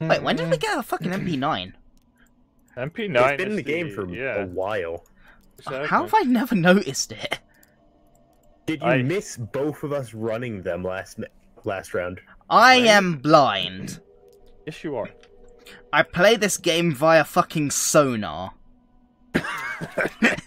Wait, when did we get a fucking MP9? MP9 It's been in the game for a while. Exactly. How have I never noticed it? Did you miss both of us running them last round? I am blind. Yes, you are. I play this game via fucking Sonar.